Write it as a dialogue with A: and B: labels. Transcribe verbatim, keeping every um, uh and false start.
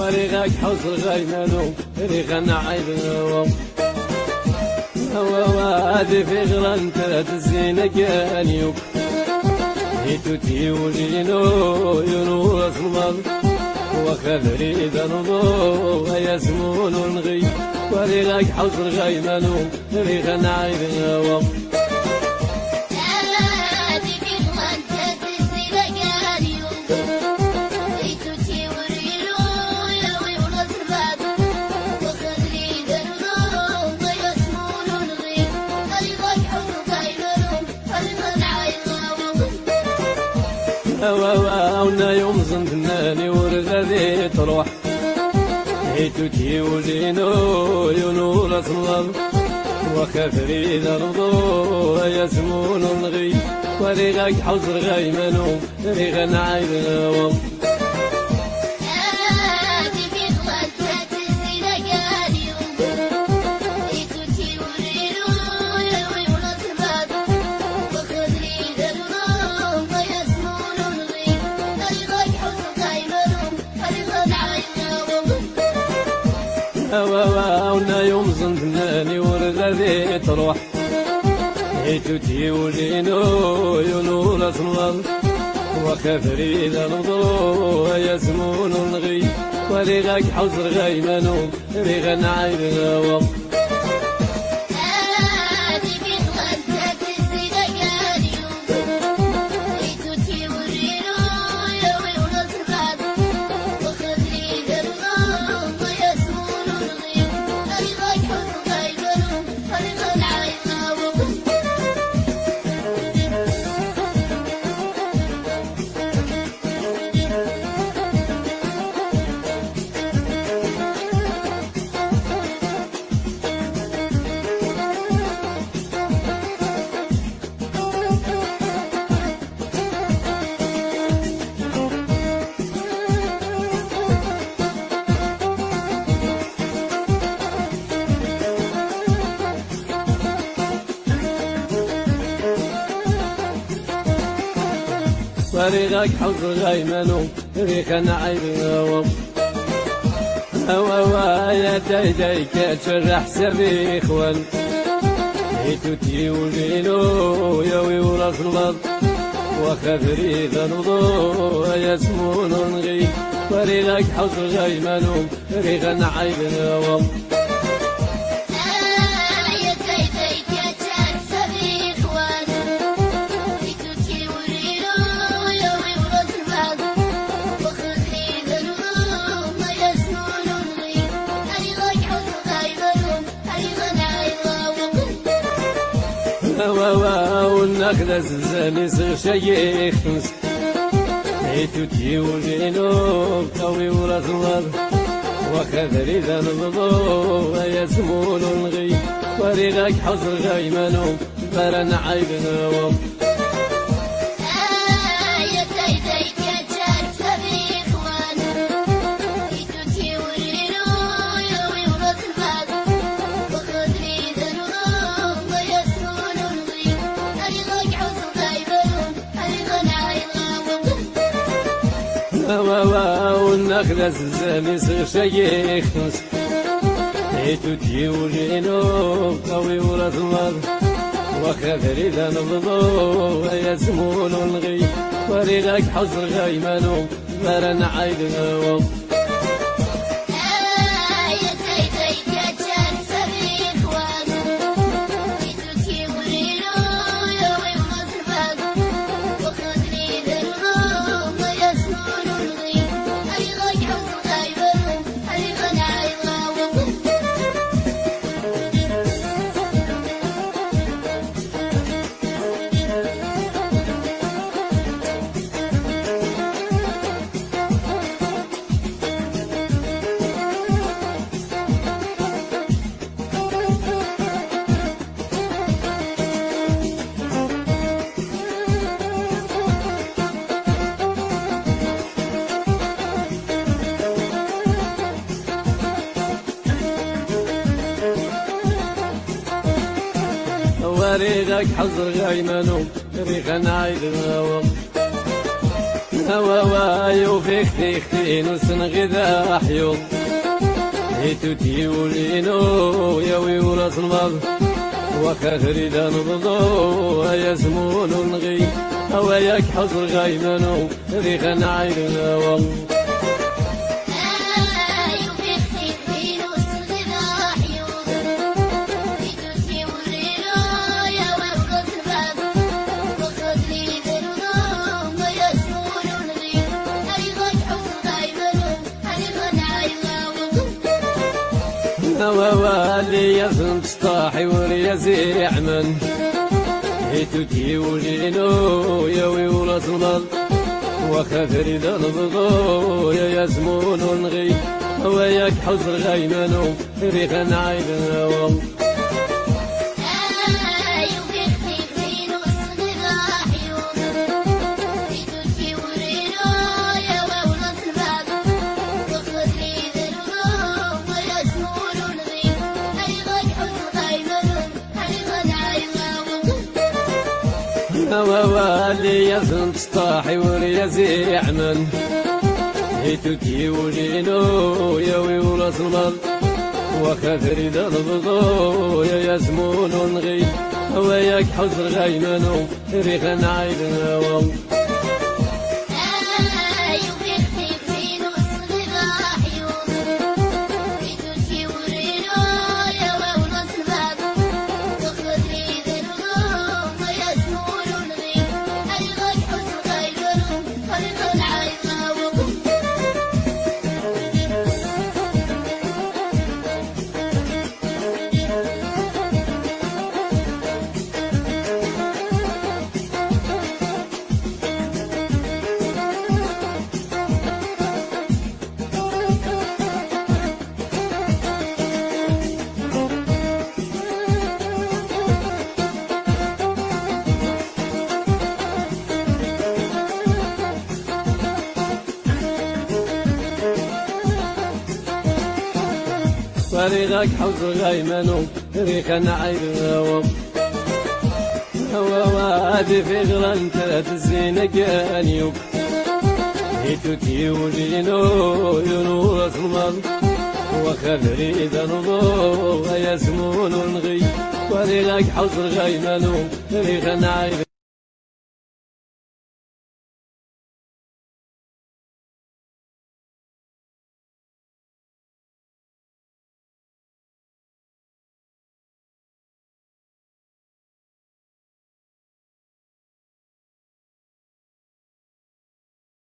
A: وريغاك حوصل غيمانو ريغا نعيدو وادي في غران تات الزينة كانيوك هيتو تيولينو ينور اسمال وخذري ذنبو ويسمون الغي وريغاك حوصل غيمانو ريغا نعيدو واونا يوم زندناني ورغدي تروح هيتو تيولينو ينور اسمال وخفري ذرضو يسمون الغي وريغاك حوصر غيمانو ريغا نعيدو واونا يوم زندناني ورغدي تروح هيتو تيولينو ينور اسمال وخفري ذرضو يسمون الغي وريغاك حوصر غيمانو ريغا نعيدو وريغاك حوصر غيمانو ريغا نعيدو هوا يا دايداي كتشرح سبي اخوان هيتو تيولينو ياوي وراس الارض وخفري ذنوضو يسمون الغي وريغاك حوصر غيمانو ريغا نعيدو والنخل الزاني صغ شيخ تنس هيتو تيولينو قوي وراس الارض وخذري ذنبضو يسمون الغي وريغاك حصر غيمانو برا نعيدو والنخل الزاني صغ شيخ تنس هيتو تيولينو قوي وراس الارض وخذري ذنبضو يسمون الغي وريغاك حصر غيمانو برا نعيدو وريغاك حزر غيمانو ريغا نعيدو هواواي وفيك تيختين وسنغذا حيوط هيتو تيولينو يا ويوراس الماض وخاخري دا نضضو يا زمون نغي هواياك حصر غايمانو ريخا نعير هوا ووالي يزن تسطاحي ولي زيع من هيتو تيولينو يا ويوراس المال وخاثري ذا نبضو يا يزمون ونغي وياك حزر غيمانو ريخا نعيد هوا ووالي يزن تسطاحي ولي زيع من هيتو تيولينو يا ويوراس المال وخاثري ذا نبضو يا يزمون ونغي وياك حزر غيمانو ريخا نعيد هوا فريقك حوز غيمانو ريخا نعيد هوا هوا وادي في غران تلات الزينة كانيوك هيتو تيولينو ينور اسمال وخاثري ذا نضو يسمون ونغي فريقك حوز غيمانو ريخا نعيد